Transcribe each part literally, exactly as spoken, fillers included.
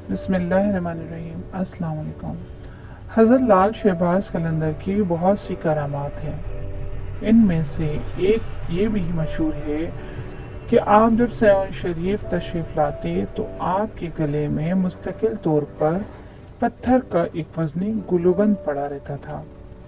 بسم اللہ الرحمن الرحیم۔ السلام علیکم۔ حضرت لال شہباز قلندر کی بہت سی کرامات ہیں۔ ان میں سے ایک یہ بھی مشہور ہے کہ آپ جب سیون شریف تشریف لاتے تو آپ کے گلے میں مستقل طور پر پتھر کا ایک وزنی گلوبند پڑا رہتا تھا۔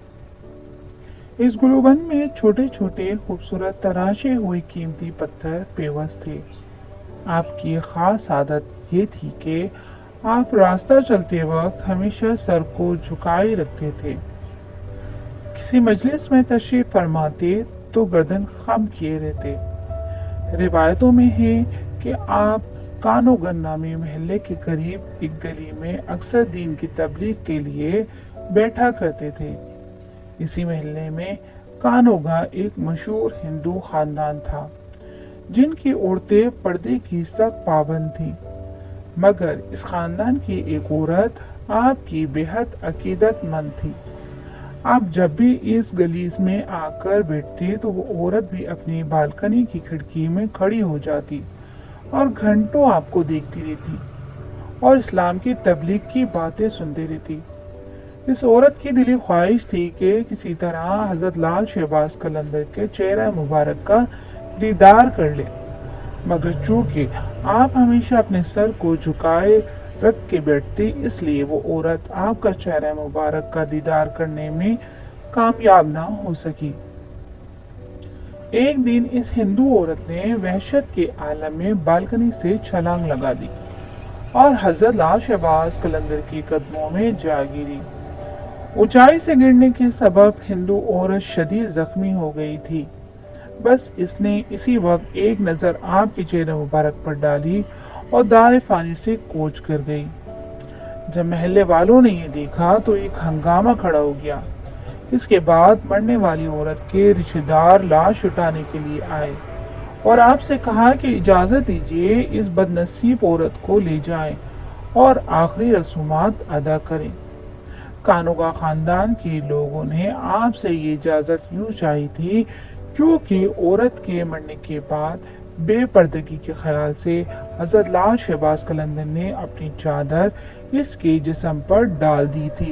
اس گلوبند میں چھوٹے چھوٹے خوبصورت تراشے ہوئے قیمتی پتھر پیوست تھے۔ آپ کی خاص عادت یہ تھی کہ آپ راستہ چلتے وقت ہمیشہ سر کو جھکائے رکھتے تھے۔ کسی مجلس میں تشریف فرماتے تو گردن خم کیے رہتے۔ روایتوں میں ہے کہ آپ کانو گن نامی محلے کے قریب ایک گلی میں اکثر دین کی تبلیغ کے لیے بیٹھا کرتے تھے۔ اسی محلے میں کانوگا ایک مشہور ہندو خاندان تھا جن کی عورتیں پردے کی سخت پابند تھیں، مگر اس خاندان کی ایک عورت آپ کی بے حد عقیدت مند تھی۔ آپ جب بھی اس گلی میں آ کر بیٹھتے تو وہ عورت بھی اپنی بالکنی کی کھڑکی میں کھڑی ہو جاتی اور گھنٹوں آپ کو دیکھتی رہتی اور اسلام کی تبلیغ کی باتیں سنتے رہتی۔ اس عورت کی دلی خواہش تھی کہ کسی طرح حضرت لال شہباز قلندر کے چہرہ مبارک کا دیدار کر لے، مگر چونکہ آپ ہمیشہ اپنے سر کو جھکائے رکھ کے بیٹھتے، اس لیے وہ عورت آپ کا چہرہ مبارک کا دیدار کرنے میں کامیاب نہ ہو سکی۔ ایک دن اس ہندو عورت نے وحشت کے عالم میں بالکنی سے چھلانگ لگا دی اور حضرت لال شہباز قلندر کے قدموں میں جا گری۔ اونچائی سے گرنے کے سبب ہندو عورت شدید زخمی ہو گئی تھی۔ بس اس نے اسی وقت ایک نظر آپ کے چہرے مبارک پر ڈالی اور دار فانی سے کوچ کر گئی۔ جب محلے والوں نے یہ دیکھا تو ایک ہنگامہ کھڑا ہو گیا۔ اس کے بعد مرنے والی عورت کے رشتہ دار لاش اٹھانے کے لیے آئے اور آپ سے کہا کہ اجازت دیجیے اس بد نصیب عورت کو لے جائیں اور آخری رسومات ادا کریں۔ کانوگا خاندان کے لوگوں نے آپ سے یہ اجازت یوں چاہی تھی کیونکہ عورت کے مرنے کے بعد بے پردگی کے خیال سے حضرت لال شہباز قلندر نے اپنی چادر اس کے جسم پر ڈال دی تھی۔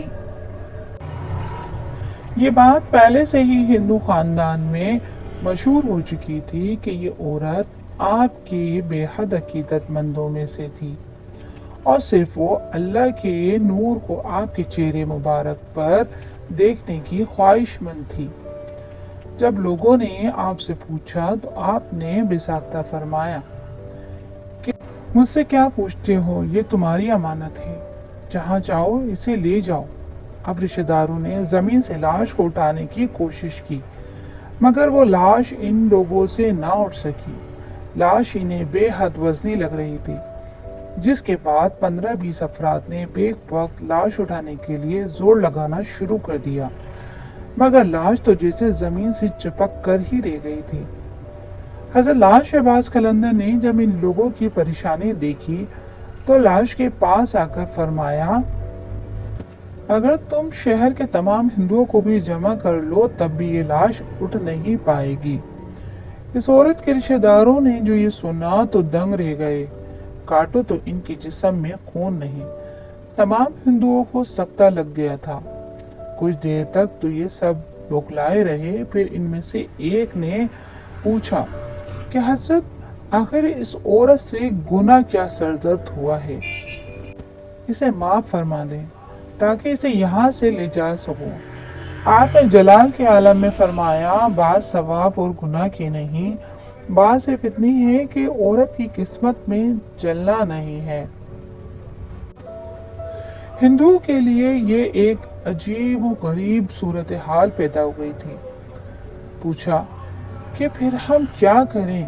یہ بات پہلے سے ہی ہندو خاندان میں مشہور ہو چکی تھی کہ یہ عورت آپ کی بے حد عقیدت مندوں میں سے تھی اور صرف وہ اللہ کے نور کو آپ کے چہرے مبارک پر دیکھنے کی خواہش مند تھی۔ جب لوگوں نے آپ سے پوچھا تو آپ نے بے ساختہ فرمایا کہ مجھ سے کیا پوچھتے ہو، یہ تمہاری امانت ہے، جہاں چاہو اسے لے جاؤ۔ اب رشتہ داروں نے زمین سے لاش کو اٹھانے کی کوشش کی، مگر وہ لاش ان لوگوں سے نہ اٹھ سکی۔ لاش انہیں بے حد وزنی لگ رہی تھی، جس کے بعد پندرہ بیس افراد نے بیک وقت لاش اٹھانے کے لیے زور لگانا شروع کر دیا، مگر لاش تو جیسے زمین سے چپک کر ہی رہ گئی تھی۔ حضرت لال شہباز قلندر نے جب ان لوگوں کی پریشانی دیکھی تو لاش کے پاس آ کر فرمایا، اگر تم شہر کے تمام ہندوؤں کو بھی جمع کر لو تب بھی یہ لاش اٹھ نہیں پائے گی۔ اس عورت کے رشتہ داروں نے جو یہ سنا تو دنگ رہ گئے۔ کاٹو تو ان کے جسم میں خون نہیں۔ تمام ہندوؤں کو سکتہ لگ گیا تھا۔ کچھ دیر تک تو یہ سب بوکھلائے رہے، پھر ان میں سے ایک نے پوچھا کہ حضرت آخر اس عورت سے گناہ کیا سردرد ہوا ہے، اسے معاف فرما دیں تاکہ اسے یہاں سے لے جا سکوں۔ آپ نے جلال کے عالم میں فرمایا، بات ثواب اور گناہ کی نہیں، بات صرف اتنی ہے کہ عورت کی قسمت میں جلنا نہیں ہے۔ ہندوؤں کے لیے یہ ایک عجیب و غریب صورتحال پیدا ہو گئی تھی۔ پوچھا کہ پھر ہم کیا کریں؟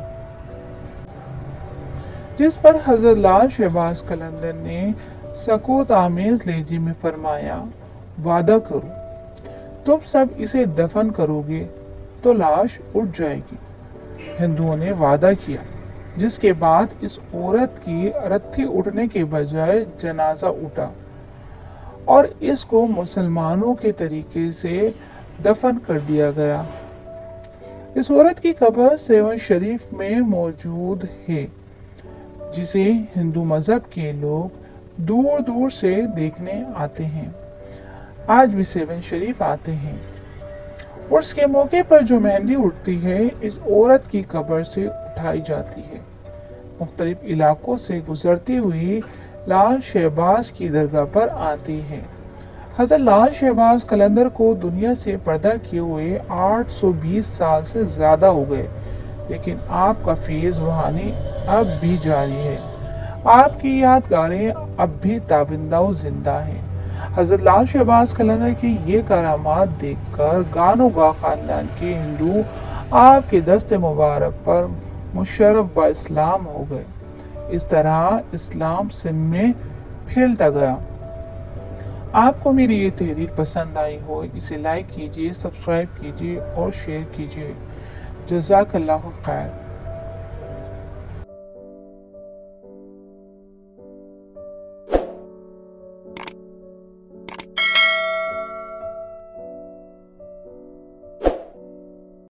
جس پر حضرت لال شہباز قلندر نے سکوت آمیز لہجے میں فرمایا، وعدہ کرو تم سب اسے دفن کرو گے تو لاش اٹھ جائے گی۔ ہندوؤں نے وعدہ کیا، جس کے بعد اس عورت کی ارتھی اٹھنے کے بجائے جنازہ اٹھا اور اس کو مسلمانوں کے طریقے سے دفن کر دیا گیا۔ اس عورت کی قبر سیون شریف میں موجود ہے، جسے ہندو مذہب کے لوگ दूर दूर से देखने आते हैं। आज भी सेवन शरीफ आते हैं। उर्स के मौके पर जो मेहंदी उठती है, इस औरत की कब्र से उठाई जाती है। मुख्तलिफ इलाकों से गुजरती हुई लाल शहबाज की दरगाह पर आती है। हज़रत लाल शहबाज कलंदर को दुनिया से पर्दा किए हुए आठ सौ बीस साल से ज़्यादा हो गए, लेकिन आपका फैज़ रूहानी अब भी जारी है। आपकी यादगारें अब भी ताबिंदा व जिंदा हैं। हज़रत लाल शहबाज कलंदर की ये करामात देखकर गानो गा खानदान के हिंदू आपके दस्ते मुबारक पर मुशर्रफ व इस्लाम हो गए। इस तरह इस्लाम सिंध में फैलता गया। आपको मेरी ये तहरीर पसंद आई हो, इसे लाइक कीजिए, सब्सक्राइब कीजिए और शेयर कीजिए। जज़ाकल्लाहु खैर।